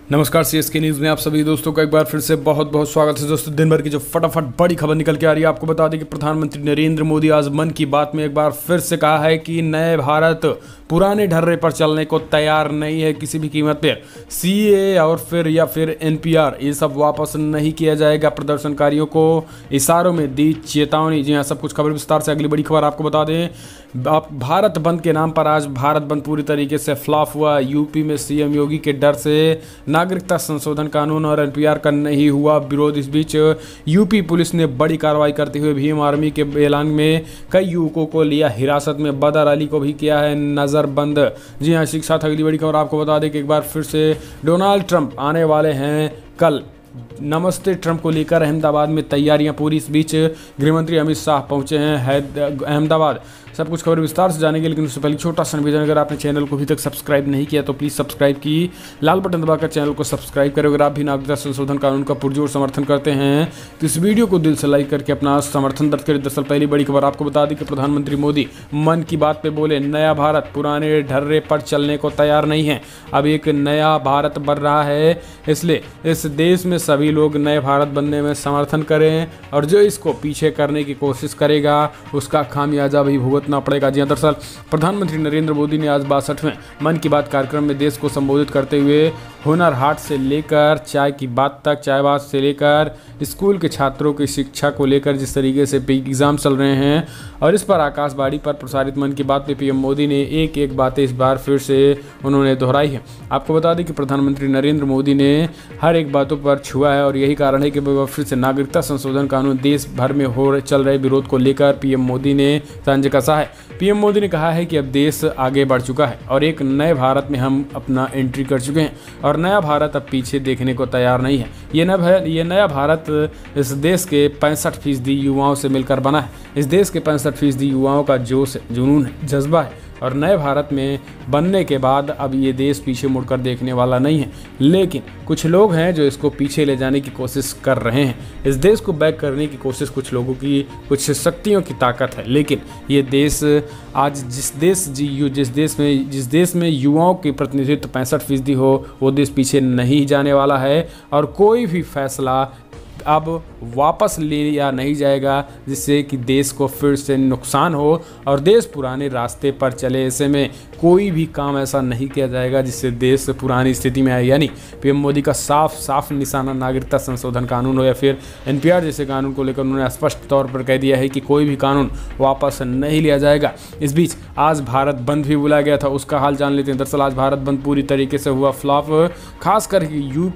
नमस्कार CSK news में आप सभी दोस्तों का एक बार फिर से बहुत बहुत स्वागत है। दोस्तों दिन भर की जो फटाफट बड़ी खबर निकल के आ रही है, आपको बता दें कि प्रधानमंत्री नरेंद्र मोदी आज मन की बात में एक बार फिर से कहा है कि नए भारत पुराने ढर्रे पर चलने को तैयार नहीं है किसी भी कीमत पर। सीए और फिर एनपीआर ये सब वापस नहीं किया जाएगा। प्रदर्शनकारियों को इशारों में दी चेतावनी। जी हाँ, सब कुछ खबर विस्तार से। अगली बड़ी खबर आपको बता दें, भारत बंद के नाम पर आज भारत बंद पूरी तरीके से फ्लॉप हुआ। यूपी में सीएम योगी के डर से नागरिकता संशोधन कानून और एनपीआर का नहीं हुआ विरोध। इस बीच यूपी पुलिस ने बड़ी कार्रवाई करते हुए भीम आर्मी के ऐलान में कई युवकों को लिया हिरासत में। बदर अली को भी किया है नजरबंद। जी हाँ, इसी के साथ अगली बड़ी खबर आपको बता दें कि एक बार फिर से डोनाल्ड ट्रंप आने वाले हैं कल। नमस्ते ट्रंप को लेकर अहमदाबाद में तैयारियां पूरी। इस बीच गृहमंत्री अमित शाह पहुंचे हैं अहमदाबाद। सब कुछ खबर विस्तार से जानेंगे, लेकिन उससे पहले छोटा सा निवेदन, अगर आपने चैनल को अभी तक सब्सक्राइब नहीं किया तो प्लीज़ सब्सक्राइब की लाल बटन दबाकर चैनल को सब्सक्राइब करें। अगर आप भी नागरिकता संशोधन कानून का पुरजोर समर्थन करते हैं तो इस वीडियो को दिल से लाइक करके अपना समर्थन दर्ज करें। दरअसल पहली बड़ी खबर आपको बता दें कि प्रधानमंत्री मोदी मन की बात पे बोले, नया भारत पुराने ढर्रे पर चलने को तैयार नहीं है। अब एक नया भारत बन रहा है, इसलिए इस देश में सभी लोग नए भारत बनने में समर्थन करें और जो इसको पीछे करने की कोशिश करेगा उसका खामियाजा भी भुगतना पड़ेगा। जी, दरअसल प्रधानमंत्री नरेंद्र मोदी ने आज 62वें मन की बात कार्यक्रम में देश को संबोधित करते हुए हुनर हाट से लेकर चाय की बात तक, चाय बात से लेकर स्कूल के छात्रों की शिक्षा को लेकर जिस तरीके से एग्जाम चल रहे हैं और इस पर आकाशवाणी पर प्रसारित मन की बात में पीएम मोदी ने एक एक बातें इस बार फिर से उन्होंने दोहराई है। आपको बता दें कि प्रधानमंत्री नरेंद्र मोदी ने हर एक बातों पर छुआ है और यही कारण है कि फिर से नागरिकता संशोधन कानून देश भर में चल रहे विरोध को लेकर पीएम मोदी ने तंज कसा है। पीएम मोदी ने कहा है कि अब देश आगे बढ़ चुका है और एक नए भारत में हम अपना एंट्री कर चुके हैं और नया भारत अब पीछे देखने को तैयार नहीं है। ये नया भारत इस देश के 65% युवाओं से मिलकर बना है। इस देश के 65% युवाओं का जोश, जुनून, जज्बा है और नए भारत में बनने के बाद अब ये देश पीछे मुड़कर देखने वाला नहीं है। लेकिन कुछ लोग हैं जो इसको पीछे ले जाने की कोशिश कर रहे हैं। इस देश को बैक करने की कोशिश कुछ लोगों की, कुछ शक्तियों की ताकत है। लेकिन ये देश आज जिस देश में युवाओं की प्रतिनिधित्व 65% हो, वो देश पीछे नहीं जाने वाला है और कोई भी फैसला अब वापस लिया नहीं जाएगा जिससे कि देश को फिर से नुकसान हो और देश पुराने रास्ते पर चले। ऐसे में कोई भी काम ऐसा नहीं किया जाएगा जिससे देश पुरानी स्थिति में आए। यानी पीएम मोदी का साफ निशाना नागरिकता संशोधन कानून हो या फिर एनपीआर जैसे कानून को लेकर उन्होंने स्पष्ट तौर पर कह दिया है कि कोई भी कानून वापस नहीं लिया जाएगा। इस बीच आज भारत बंद भी बुलाया गया था, उसका हाल जान लेते हैं। दरअसल आज भारत बंद पूरी तरीके से हुआ फ्लॉप, खासकर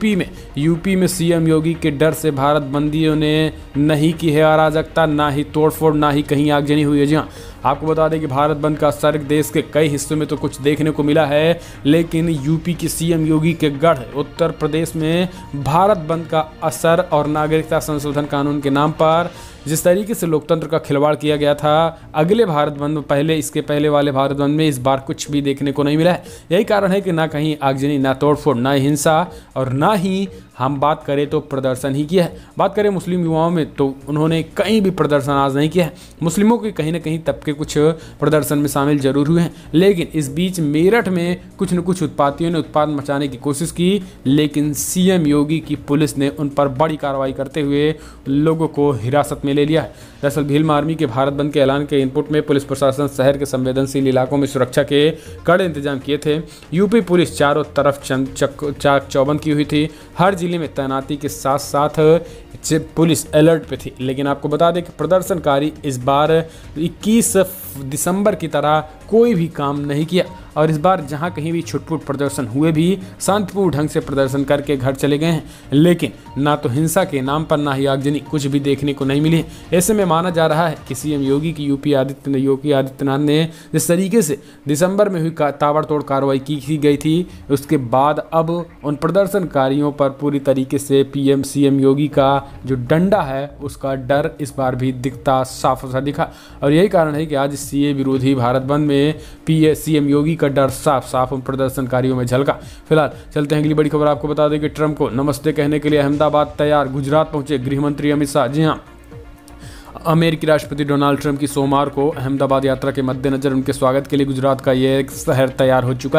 यूपी में सीएम योगी के डर से भारत बंदियों ने नहीं की है अराजकता, ना ही तोड़फोड़, ना ही कहीं आगजनी हुई है। जी हाँ, आपको बता दें कि भारत बंद का असर देश के कई हिस्सों में तो कुछ देखने को मिला है, लेकिन यूपी के सीएम योगी के गढ़ उत्तर प्रदेश में भारत बंद का असर और नागरिकता संशोधन कानून के नाम पर जिस तरीके से लोकतंत्र का खिलवाड़ किया गया था अगले भारत बंद इसके पहले वाले भारत बंद में इस बार कुछ भी देखने को नहीं मिला है। यही कारण है कि ना कहीं आगजनी, ना तोड़फोड़, ना हिंसा और ना ही हम बात करें तो प्रदर्शन ही किया है। बात करें मुस्लिम युवाओं में तो उन्होंने कहीं भी प्रदर्शन आज नहीं किया है। मुस्लिमों के कहीं ना कहीं तबके कुछ प्रदर्शन में शामिल जरूर हुए हैं, लेकिन इस बीच मेरठ में कुछ न कुछ उत्पातियों ने उत्पाद मचाने की कोशिश की, लेकिन सीएम योगी की पुलिस ने उन पर बड़ी कार्रवाई करते हुए लोगों को हिरासत में ले लिया है। दरअसल भीम आर्मी के भारत बंद के ऐलान के इनपुट में पुलिस प्रशासन शहर के संवेदनशील इलाकों में सुरक्षा के कड़े इंतजाम किए थे। यूपी पुलिस चारों तरफ चाक चौबंद की हुई थी। हर जिले में तैनाती के साथ साथ पुलिस अलर्ट पे थी। लेकिन आपको बता दें कि प्रदर्शनकारी इस बार 21 दिसंबर की तरह कोई भी काम नहीं किया और इस बार जहां कहीं भी छुटपुट प्रदर्शन हुए भी शांतिपूर्ण ढंग से प्रदर्शन करके घर चले गए हैं। लेकिन ना तो हिंसा के नाम पर ना ही आगजनी कुछ भी देखने को नहीं मिली। ऐसे में माना जा रहा है कि सीएम योगी की योगी आदित्यनाथ ने जिस तरीके से दिसंबर में हुई ताबड़तोड़ कार्रवाई की गई थी, उसके बाद अब उन प्रदर्शनकारियों पर पूरी तरीके से सीएम योगी का जो डंडा है उसका डर इस बार भी दिखता साफ सा दिखा। और यही कारण है कि आज सीए विरोधी भारत बंद में सीएम योगी का डर साफ उन प्रदर्शनकारियों में झलका। फिलहाल चलते हैं अगली बड़ी खबर। आपको बता दें कि ट्रंप को नमस्ते कहने के लिए अहमदाबाद तैयार, गुजरात पहुंचे गृहमंत्री अमित शाह। जी हाँ, अमेरिकी राष्ट्रपति डोनाल्ड ट्रंप की सोमवार को अहमदाबाद यात्रा के मद्देनजर उनके स्वागत के लिए गुजरात का ये एक शहर तैयार हो चुका है।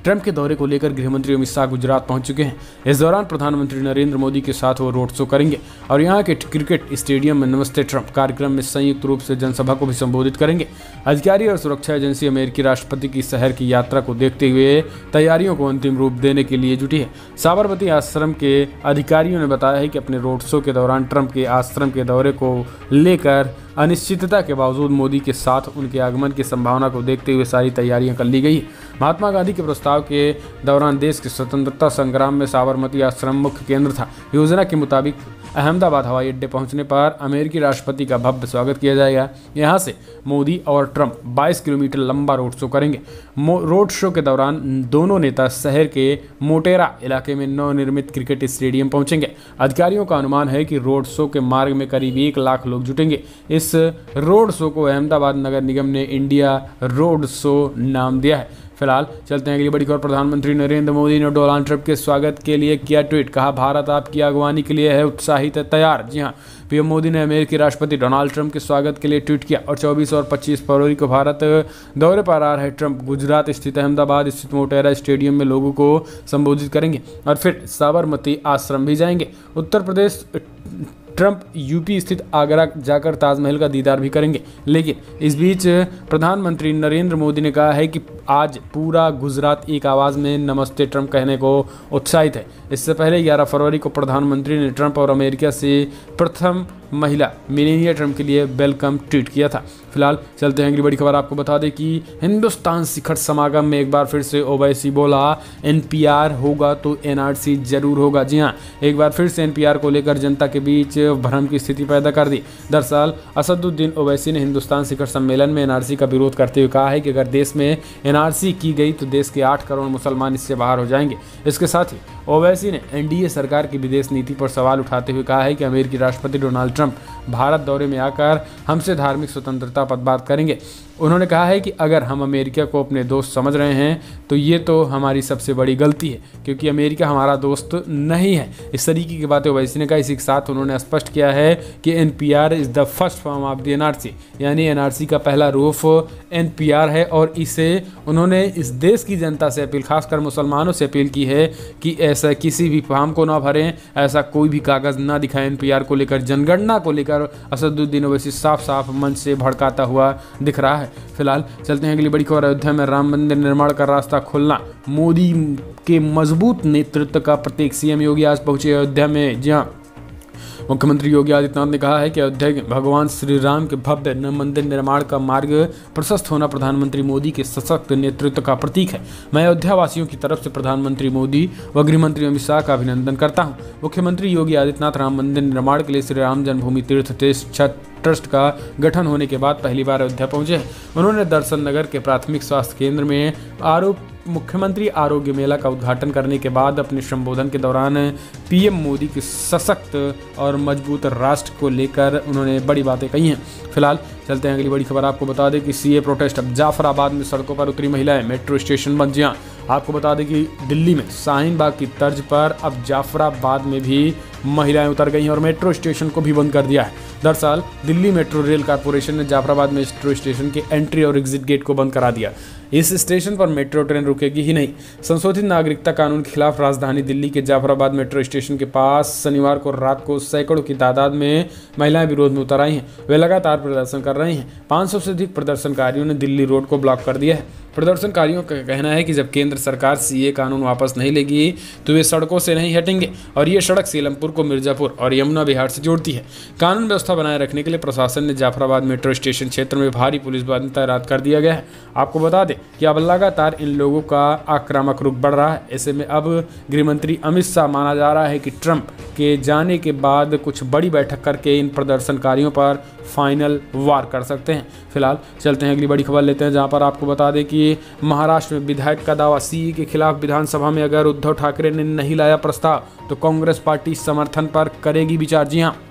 ट्रंप के दौरे को लेकर गृहमंत्री अमित शाह गुजरात पहुंच चुके हैं। इस दौरान प्रधानमंत्री नरेंद्र मोदी के साथ वो रोड शो करेंगे और यहां के क्रिकेट स्टेडियम में नमस्ते ट्रंप कार्यक्रम में संयुक्त रूप से जनसभा को भी संबोधित करेंगे। अधिकारी और सुरक्षा एजेंसी अमेरिकी राष्ट्रपति की शहर की यात्रा को देखते हुए तैयारियों को अंतिम रूप देने के लिए जुटी है। साबरमती आश्रम के अधिकारियों ने बताया है कि अपने रोड शो के दौरान ट्रंप के आश्रम के दौरे को लेकर अनिश्चितता के बावजूद मोदी के साथ उनके आगमन की संभावना को देखते हुए सारी तैयारियां कर ली गई है। महात्मा गांधी के प्रस्ताव के दौरान देश के स्वतंत्रता संग्राम में साबरमती आश्रम मुख्य केंद्र था। योजना के मुताबिक अहमदाबाद हवाई अड्डे पहुंचने पर अमेरिकी राष्ट्रपति का भव्य स्वागत किया जाएगा। यहां से मोदी और ट्रंप 22 किलोमीटर लंबा रोड शो करेंगे। रोड शो के दौरान दोनों नेता शहर के मोटेरा इलाके में नवनिर्मित क्रिकेट स्टेडियम पहुंचेंगे। अधिकारियों का अनुमान है कि रोड शो के मार्ग में करीब 1 लाख लोग जुटेंगे। इस रोड शो को अहमदाबाद नगर निगम ने इंडिया रोड शो नाम दिया है। फिलहाल चलते हैं अगली बड़ी खबर। प्रधानमंत्री नरेंद्र मोदी ने डोनाल्ड ट्रंप के स्वागत के लिए किया ट्वीट। कहा, भारत आपकी अगवानी के लिए है उत्साहित है तैयार। जी हां, पीएम मोदी ने अमेरिकी राष्ट्रपति डोनाल्ड ट्रंप के स्वागत के लिए ट्वीट किया और 24 और 25 फरवरी को भारत दौरे पर आ रहे ट्रंप गुजरात स्थित अहमदाबाद स्थित मोटेरा स्टेडियम में लोगों को संबोधित करेंगे और फिर साबरमती आश्रम भी जाएंगे। उत्तर प्रदेश ट्रंप यूपी स्थित आगरा जाकर ताजमहल का दीदार भी करेंगे। लेकिन इस बीच प्रधानमंत्री नरेंद्र मोदी ने कहा है कि आज पूरा गुजरात एक आवाज़ में नमस्ते ट्रंप कहने को उत्साहित है। इससे पहले 11 फरवरी को प्रधानमंत्री ने ट्रंप और अमेरिका से प्रथम महिला मेलानिया ट्रंप के लिए वेलकम ट्वीट किया था। फिलहाल चलते हैं अगली बड़ी खबर। आपको बता दें कि हिंदुस्तान शिखर समागम में एक बार फिर से ओवैसी बोला, एनपीआर होगा तो एनआरसी जरूर होगा। जी हाँ, एक बार फिर से एनपीआर को लेकर जनता के बीच भ्रम की स्थिति पैदा कर दी। दरअसल असदुद्दीन ओवैसी ने हिंदुस्तान शिखर सम्मेलन में एनआरसी का विरोध करते हुए कहा है कि अगर देश में एनआरसी की गई तो देश के 8 करोड़ मुसलमान इससे बाहर हो जाएंगे। इसके साथ ही ओवैसी ने एनडीए सरकार की विदेश नीति पर सवाल उठाते हुए कहा है कि अमेरिकी राष्ट्रपति डोनाल्ड ट्रंप भारत दौरे में आकर हमसे धार्मिक स्वतंत्रता पर बात करेंगे। उन्होंने कहा है कि अगर हम अमेरिका को अपने दोस्त समझ रहे हैं तो ये तो हमारी सबसे बड़ी गलती है, क्योंकि अमेरिका हमारा दोस्त नहीं है। इस तरीके की बातें ओवैसी ने कहा। इसी के साथ उन्होंने स्पष्ट किया है कि NPR is the first form of the NRC, यानी एनआरसी का पहला रूप एनपीआर है और इसे उन्होंने इस देश की जनता से अपील, खासकर मुसलमानों से अपील की है कि ऐसा किसी भी फॉर्म को ना भरें, ऐसा कोई भी कागज़ ना दिखाएं। एनपीआर को लेकर, जनगणना को लेकर असदुद्दीन ओवैसी साफ साफ मंच से भड़काता हुआ दिख रहा है। फिलहाल चलते हैं अगली बड़ी खबर। अयोध्या में राम मंदिर निर्माण का रास्ता खुलना मोदी के मजबूत नेतृत्व का प्रतीक। सीएम योगी आज पहुंचे अयोध्या में। जी हां, मुख्यमंत्री योगी आदित्यनाथ ने कहा है कि अयोध्या के भगवान श्री राम के भव्य मंदिर निर्माण का मार्ग प्रशस्त होना प्रधानमंत्री मोदी के सशक्त नेतृत्व का प्रतीक है। मैं अयोध्या वासियों की तरफ से प्रधानमंत्री मोदी व गृहमंत्री अमित शाह का अभिनंदन करता हूं। मुख्यमंत्री योगी आदित्यनाथ राम मंदिर निर्माण के लिए श्री राम जन्मभूमि तीर्थ ट्रस्ट का गठन होने के बाद पहली बार अयोध्या पहुंचे हैं। उन्होंने दर्शन नगर के प्राथमिक स्वास्थ्य केंद्र में मुख्यमंत्री आरोग्य मेला का उद्घाटन करने के बाद अपने संबोधन के दौरान पीएम मोदी के सशक्त और मजबूत राष्ट्र को लेकर उन्होंने बड़ी बातें कही हैं। फिलहाल चलते हैं अगली बड़ी खबर। आपको बता दें कि सीए प्रोटेस्ट। अब जाफराबाद में सड़कों पर उतरी महिलाएं, मेट्रो स्टेशन बंद। जी हां, आपको बता दें कि दिल्ली में शाहीन बाग की तर्ज पर अब जाफराबाद में भी महिलाएं उतर गई हैं और मेट्रो स्टेशन को भी बंद कर दिया है। दरअसल दिल्ली मेट्रो रेल कॉर्पोरेशन ने जाफराबाद मेट्रो स्टेशन के एंट्री और एग्जिट गेट को बंद करा दिया। इस स्टेशन पर मेट्रो ट्रेन रुकेगी ही नहीं। संशोधित नागरिकता कानून के खिलाफ राजधानी दिल्ली के जाफराबाद मेट्रो स्टेशन के पास शनिवार को रात को सैकड़ों की तादाद में महिलाएं विरोध में उतर आई हैं। वे लगातार प्रदर्शन कर रही हैं। 500 से अधिक प्रदर्शनकारियों ने दिल्ली रोड को ब्लॉक कर दिया है। प्रदर्शनकारियों का कहना है कि जब केंद्र सरकार सीए कानून वापस नहीं लेगी तो वे सड़कों से नहीं हटेंगे और ये सड़क सीलमपुर को मिर्जापुर और यमुना विहार से जोड़ती है। कानून व्यवस्था बनाए रखने के लिए प्रशासन ने जाफराबाद मेट्रो स्टेशन क्षेत्र में भारी पुलिस बल तैनात कर दिया गया है। आपको बता दें कि अब लगातार इन लोगों का आक्रामक रुख बढ़ रहा है। ऐसे में अब गृहमंत्री अमित शाह माना जा रहा है कि ट्रंप के जाने के बाद कुछ बड़ी बैठक करके इन प्रदर्शनकारियों पर फाइनल वार कर सकते हैं। फिलहाल चलते हैं अगली बड़ी खबर लेते हैं, जहां पर आपको बता दें कि महाराष्ट्र में विधायक का दावा। सीए के खिलाफ विधानसभा में अगर उद्धव ठाकरे ने नहीं लाया प्रस्ताव तो कांग्रेस पार्टी समर्थन पर करेगी विचार। जी हां,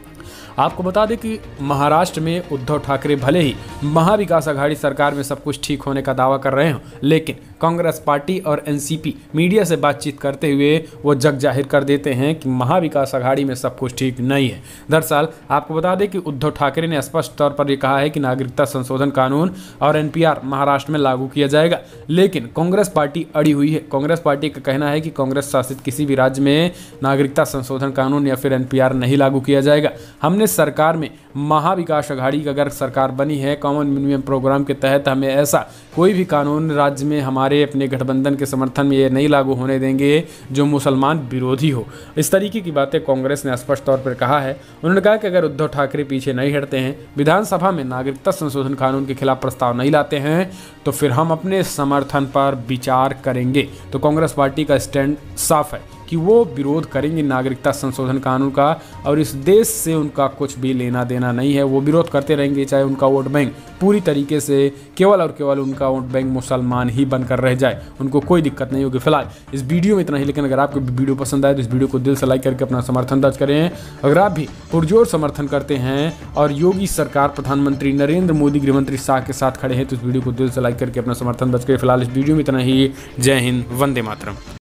आपको बता दें कि महाराष्ट्र में उद्धव ठाकरे भले ही महाविकास आघाड़ी सरकार में सब कुछ ठीक होने का दावा कर रहे हों, लेकिन कांग्रेस पार्टी और एनसीपी मीडिया से बातचीत करते हुए वो जग जाहिर कर देते हैं कि महाविकास आघाड़ी में सब कुछ ठीक नहीं है। दरअसल आपको बता दें कि उद्धव ठाकरे ने स्पष्ट तौर पर यह कहा है कि नागरिकता संशोधन कानून और एनपीआर महाराष्ट्र में लागू किया जाएगा, लेकिन कांग्रेस पार्टी अड़ी हुई है। कांग्रेस पार्टी का कहना है कि कांग्रेस शासित किसी भी राज्य में नागरिकता संशोधन कानून या फिर एनपीआर नहीं लागू किया जाएगा। हमने सरकार में महाविकास आघाड़ी की अगर सरकार बनी है, कॉमन मिनिमम प्रोग्राम के तहत हमें ऐसा कोई भी कानून राज्य में हमारे अपने गठबंधन के समर्थन में ये नहीं लागू होने देंगे जो मुसलमान विरोधी हो। इस तरीके की बातें कांग्रेस ने स्पष्ट तौर पर कहा है। उन्होंने कहा कि अगर उद्धव ठाकरे पीछे नहीं हटते हैं, विधानसभा में नागरिकता संशोधन कानून के खिलाफ प्रस्ताव नहीं लाते हैं, तो फिर हम अपने समर्थन पर विचार करेंगे। तो कांग्रेस पार्टी का स्टैंड साफ है कि वो विरोध करेंगे नागरिकता संशोधन कानून का, और इस देश से उनका कुछ भी लेना देना नहीं है। वो विरोध करते रहेंगे, चाहे उनका वोट बैंक पूरी तरीके से केवल और केवल उनका वोट बैंक मुसलमान ही बनकर रह जाए, उनको कोई दिक्कत नहीं होगी। फिलहाल इस वीडियो में इतना ही, लेकिन अगर आपको वीडियो पसंद आए तो इस वीडियो को दिल से लाइक करके अपना समर्थन दर्ज करें। अगर आप भी पुरजोर समर्थन करते हैं और योगी सरकार, प्रधानमंत्री नरेंद्र मोदी, गृहमंत्री शाह के साथ खड़े हैं, तो इस वीडियो को दिल से लाइक करके अपना समर्थन दर्ज करें। फिलहाल इस वीडियो में इतना ही। जय हिंद, वंदे मातरम।